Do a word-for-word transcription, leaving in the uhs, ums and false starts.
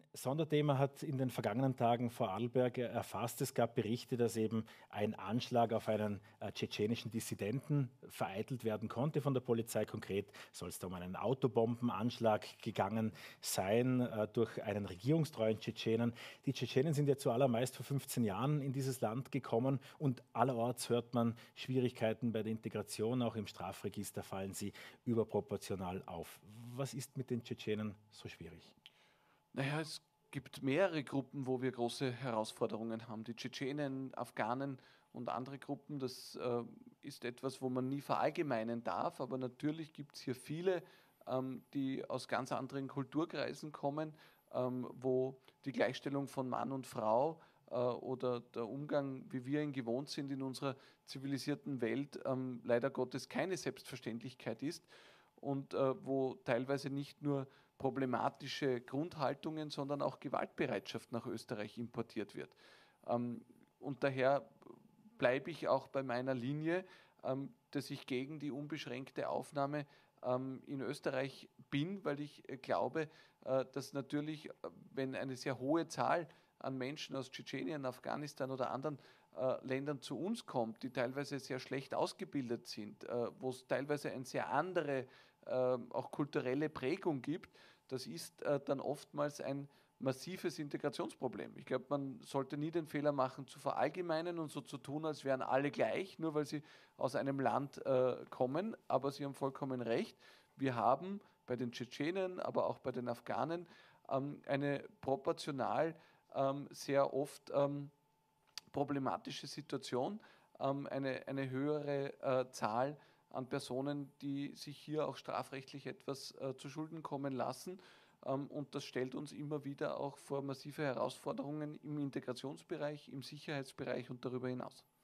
Sonderthema hat in den vergangenen Tagen Vorarlberg erfasst. Es gab Berichte, dass eben ein Anschlag auf einen äh, tschetschenischen Dissidenten vereitelt werden konnte von der Polizei. Konkret soll es da um einen Autobombenanschlag gegangen sein äh, durch einen regierungstreuen Tschetschenen. Die Tschetschenen sind ja zuallermeist vor fünfzehn Jahren in dieses Land gekommen und allerorts hört man Schwierigkeiten bei der Integration. Auch im Strafregister fallen sie überproportional auf. Was ist mit den Tschetschenen so schwierig? Naja, es gibt mehrere Gruppen, wo wir große Herausforderungen haben. Die Tschetschenen, Afghanen und andere Gruppen, das äh, ist etwas, wo man nie verallgemeinern darf, aber natürlich gibt es hier viele, ähm, die aus ganz anderen Kulturkreisen kommen, ähm, wo die Gleichstellung von Mann und Frau äh, oder der Umgang, wie wir ihn gewohnt sind in unserer zivilisierten Welt, ähm, leider Gottes keine Selbstverständlichkeit ist und äh, wo teilweise nicht nur problematische Grundhaltungen, sondern auch Gewaltbereitschaft nach Österreich importiert wird. Ähm, und daher bleibe ich auch bei meiner Linie, ähm, dass ich gegen die unbeschränkte Aufnahme ähm, in Österreich bin, weil ich äh, glaube, äh, dass natürlich, äh, wenn eine sehr hohe Zahl an Menschen aus Tschetschenien, Afghanistan oder anderen äh, Ländern zu uns kommt, die teilweise sehr schlecht ausgebildet sind, äh, wo es teilweise eine sehr andere, äh, auch kulturelle Prägung gibt, das ist äh, dann oftmals ein massives Integrationsproblem. Ich glaube, man sollte nie den Fehler machen, zu verallgemeinern und so zu tun, als wären alle gleich, nur weil sie aus einem Land äh, kommen. Aber Sie haben vollkommen recht. Wir haben bei den Tschetschenen, aber auch bei den Afghanen ähm, eine proportional ähm, sehr oft ähm, problematische Situation, ähm, eine, eine höhere äh, Zahl an Personen, die sich hier auch strafrechtlich etwas äh, zu Schulden kommen lassen. Ähm, und das stellt uns immer wieder auch vor massive Herausforderungen im Integrationsbereich, im Sicherheitsbereich und darüber hinaus.